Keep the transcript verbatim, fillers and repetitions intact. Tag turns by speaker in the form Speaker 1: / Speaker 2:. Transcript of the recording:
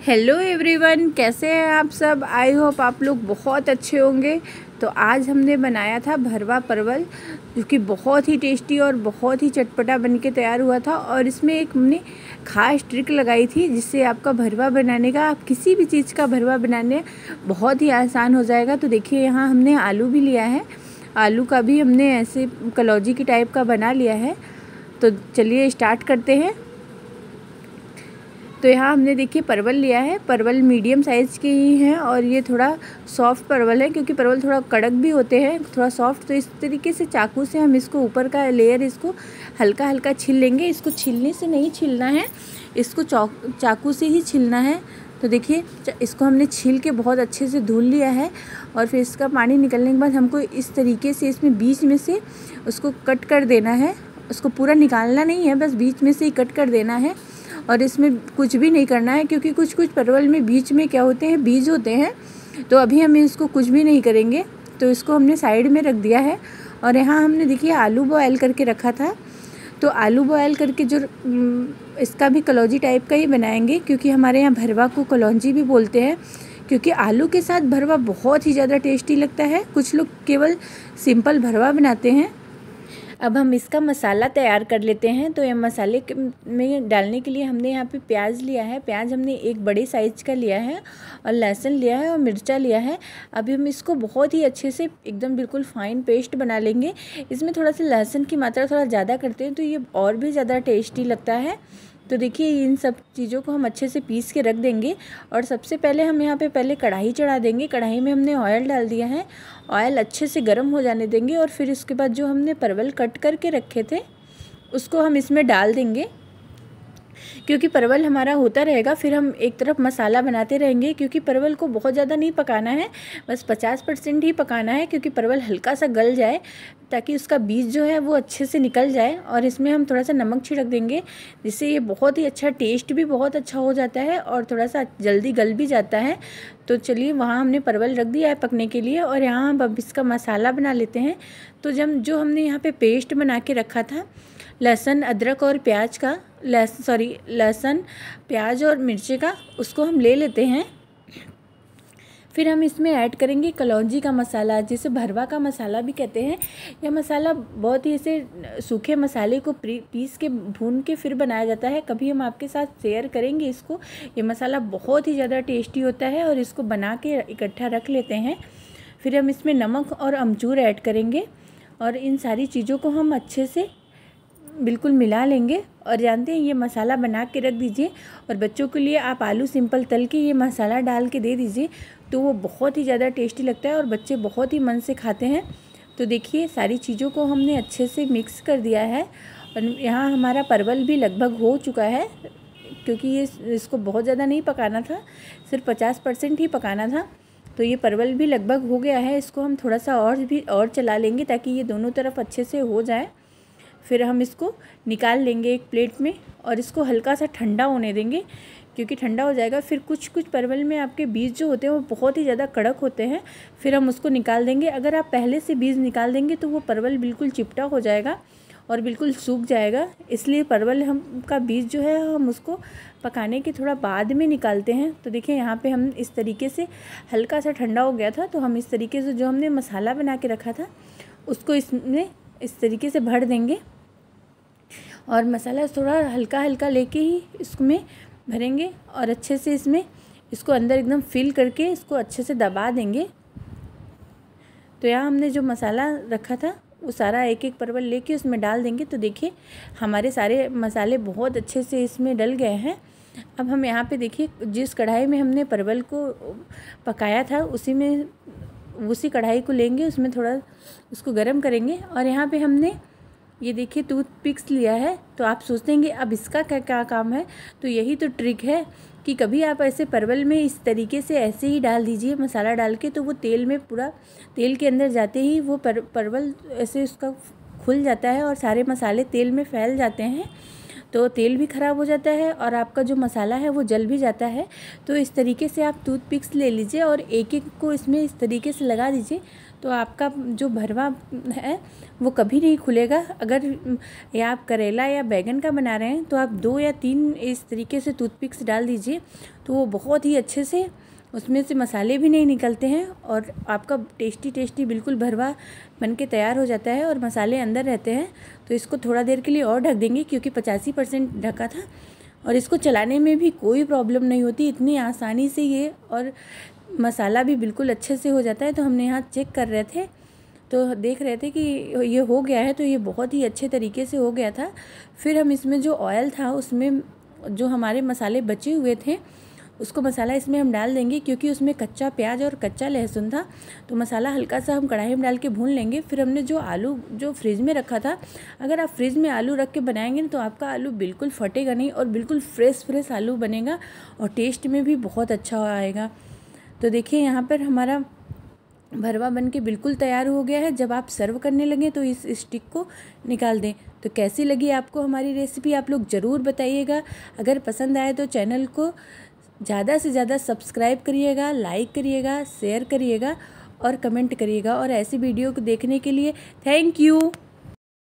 Speaker 1: Hello everyone, कैसे हैं आप सब। आई होप आप लोग बहुत अच्छे होंगे। तो आज हमने बनाया था भरवा परवल, जो कि बहुत ही टेस्टी और बहुत ही चटपटा बन के तैयार हुआ था। और इसमें एक हमने खास ट्रिक लगाई थी, जिससे आपका भरवा बनाने का, आप किसी भी चीज़ का भरवा बनाने बहुत ही आसान हो जाएगा। तो देखिए, यहाँ हमने आलू भी लिया है, आलू का भी हमने ऐसे कलौजी की टाइप का बना लिया है। तो चलिए स्टार्ट करते हैं। तो यहाँ हमने देखिए परवल लिया है, परवल मीडियम साइज़ के ही हैं और ये थोड़ा सॉफ्ट परवल है, क्योंकि परवल थोड़ा कड़क भी होते हैं, थोड़ा सॉफ्ट। तो इस तरीके से चाकू से हम इसको ऊपर का लेयर इसको हल्का हल्का छील लेंगे। इसको छीलने से नहीं छीलना है, इसको चाकू से ही छीलना है। तो देखिए, इसको हमने छील के बहुत अच्छे से धुल लिया है और फिर इसका पानी निकलने के बाद हमको इस तरीके से इसमें बीच में से उसको कट कर देना है। उसको पूरा निकालना नहीं है, बस बीच में से ही कट कर देना है। और इसमें कुछ भी नहीं करना है, क्योंकि कुछ कुछ परवल में बीच में क्या होते हैं, बीज होते हैं। तो अभी हम इसको कुछ भी नहीं करेंगे। तो इसको हमने साइड में रख दिया है। और यहाँ हमने देखिए आलू बॉयल करके रखा था। तो आलू बॉयल करके जो इसका भी कलौजी टाइप का ही बनाएंगे, क्योंकि हमारे यहाँ भरवा को कलौजी भी बोलते हैं, क्योंकि आलू के साथ भरवा बहुत ही ज़्यादा टेस्टी लगता है। कुछ लोग केवल सिंपल भरवा बनाते हैं। अब हम इसका मसाला तैयार कर लेते हैं। तो ये मसाले में डालने के लिए हमने यहाँ पे प्याज लिया है, प्याज हमने एक बड़े साइज़ का लिया है, और लहसुन लिया है और मिर्चा लिया है। अभी हम इसको बहुत ही अच्छे से एकदम बिल्कुल फाइन पेस्ट बना लेंगे। इसमें थोड़ा सा लहसुन की मात्रा थोड़ा ज़्यादा करते हैं, तो ये और भी ज़्यादा टेस्टी लगता है। तो देखिए, इन सब चीज़ों को हम अच्छे से पीस के रख देंगे। और सबसे पहले हम यहाँ पे पहले कढ़ाई चढ़ा देंगे। कढ़ाई में हमने ऑयल डाल दिया है, ऑयल अच्छे से गर्म हो जाने देंगे। और फिर उसके बाद जो हमने परवल कट करके रखे थे उसको हम इसमें डाल देंगे, क्योंकि परवल हमारा होता रहेगा। फिर हम एक तरफ मसाला बनाते रहेंगे, क्योंकि परवल को बहुत ज़्यादा नहीं पकाना है, बस पचास परसेंट ही पकाना है, क्योंकि परवल हल्का सा गल जाए, ताकि उसका बीज जो है वो अच्छे से निकल जाए। और इसमें हम थोड़ा सा नमक छिड़क देंगे, जिससे ये बहुत ही अच्छा, टेस्ट भी बहुत अच्छा हो जाता है और थोड़ा सा जल्दी गल भी जाता है। तो चलिए, वहाँ हमने परवल रख दिया है पकने के लिए, और यहाँ हम अब इसका मसाला बना लेते हैं। तो जब जो हमने यहाँ पे पेस्ट बना के रखा था लहसुन, अदरक और प्याज का, लहसुन सॉरी लहसुन, प्याज और मिर्ची का, उसको हम ले लेते हैं। फिर हम इसमें ऐड करेंगे कलौंजी का मसाला, जिसे भरवा का मसाला भी कहते हैं। यह मसाला बहुत ही ऐसे सूखे मसाले को पीस के भून के फिर बनाया जाता है। कभी हम आपके साथ शेयर करेंगे इसको। ये मसाला बहुत ही ज़्यादा टेस्टी होता है, और इसको बना के इकट्ठा रख लेते हैं। फिर हम इसमें नमक और अमचूर ऐड करेंगे, और इन सारी चीज़ों को हम अच्छे से बिल्कुल मिला लेंगे। और जानते हैं, ये मसाला बना के रख दीजिए। और बच्चों के लिए आप आलू सिंपल तल के ये मसाला डाल के दे दीजिए, तो वो बहुत ही ज़्यादा टेस्टी लगता है और बच्चे बहुत ही मन से खाते हैं। तो देखिए, सारी चीज़ों को हमने अच्छे से मिक्स कर दिया है। और यहाँ हमारा परवल भी लगभग हो चुका है, क्योंकि ये इसको बहुत ज़्यादा नहीं पकाना था, सिर्फ पचास परसेंट ही पकाना था। तो ये परवल भी लगभग हो गया है। इसको हम थोड़ा सा और भी और चला लेंगे, ताकि ये दोनों तरफ अच्छे से हो जाए। फिर हम इसको निकाल लेंगे एक प्लेट में, और इसको हल्का सा ठंडा होने देंगे, क्योंकि ठंडा हो जाएगा। फिर कुछ कुछ परवल में आपके बीज जो होते हैं वो बहुत ही ज़्यादा कड़क होते हैं, फिर हम उसको निकाल देंगे। अगर आप पहले से बीज निकाल देंगे तो वो परवल बिल्कुल चिपटा हो जाएगा और बिल्कुल सूख जाएगा। इसलिए परवल हम का बीज जो है हम उसको पकाने के थोड़ा बाद में निकालते हैं। तो देखिए, यहाँ पे हम इस तरीके से हल्का सा ठंडा हो गया था, तो हम इस तरीके से जो हमने मसाला बना के रखा था उसको इसमें इस तरीके से भर देंगे। और मसाला थोड़ा हल्का हल्का लेके ही इसमें भरेंगे, और अच्छे से इसमें इसको अंदर एकदम फिल करके इसको अच्छे से दबा देंगे। तो यहाँ हमने जो मसाला रखा था वो सारा एक एक परवल लेके उसमें डाल देंगे। तो देखिए, हमारे सारे मसाले बहुत अच्छे से इसमें डल गए हैं। अब हम यहाँ पे देखिए, जिस कढ़ाई में हमने परवल को पकाया था उसी में उसी कढ़ाई को लेंगे, उसमें थोड़ा उसको गर्म करेंगे। और यहाँ पे हमने ये देखिए टूथ पिक्स लिया है। तो आप सोचते हैं अब इसका क्या क्या काम है, तो यही तो ट्रिक है कि कभी आप ऐसे परवल में इस तरीके से ऐसे ही डाल दीजिए मसाला डाल के, तो वो तेल में पूरा तेल के अंदर जाते ही वो पर, परवल ऐसे उसका खुल जाता है और सारे मसाले तेल में फैल जाते हैं। तो तेल भी ख़राब हो जाता है और आपका जो मसाला है वो जल भी जाता है। तो इस तरीके से आप टूथपिक्स ले लीजिए और एक एक को इसमें इस तरीके से लगा दीजिए, तो आपका जो भरवा है वो कभी नहीं खुलेगा। अगर या आप करेला या बैगन का बना रहे हैं तो आप दो या तीन इस तरीके से टूथपिक्स डाल दीजिए, तो वो बहुत ही अच्छे से उसमें से मसाले भी नहीं निकलते हैं और आपका टेस्टी टेस्टी बिल्कुल भरवा बन के तैयार हो जाता है और मसाले अंदर रहते हैं। तो इसको थोड़ा देर के लिए और ढक देंगे क्योंकि पचासी परसेंट ढका था, और इसको चलाने में भी कोई प्रॉब्लम नहीं होती, इतनी आसानी से ये, और मसाला भी बिल्कुल अच्छे से हो जाता है। तो हमने यहाँ चेक कर रहे थे तो देख रहे थे कि ये हो गया है, तो ये बहुत ही अच्छे तरीके से हो गया था। फिर हम इसमें जो ऑयल था उसमें जो हमारे मसाले बचे हुए थे उसको मसाला इसमें हम डाल देंगे, क्योंकि उसमें कच्चा प्याज और कच्चा लहसुन था। तो मसाला हल्का सा हम कढ़ाई में डाल के भून लेंगे। फिर हमने जो आलू जो फ्रिज में रखा था, अगर आप फ्रिज में आलू रख के बनाएंगे तो आपका आलू बिल्कुल फटेगा नहीं और बिल्कुल फ्रेश फ्रेश आलू बनेगा और टेस्ट में भी बहुत अच्छा आएगा। तो देखिए यहाँ पर हमारा भरवा बन के बिल्कुल तैयार हो गया है। जब आप सर्व करने लगें तो इस स्टिक को निकाल दें। तो कैसी लगी आपको हमारी रेसिपी आप लोग ज़रूर बताइएगा। अगर पसंद आए तो चैनल को ज़्यादा से ज़्यादा सब्सक्राइब करिएगा, लाइक करिएगा, शेयर करिएगा और कमेंट करिएगा। और ऐसी वीडियो को देखने के लिए थैंक यू।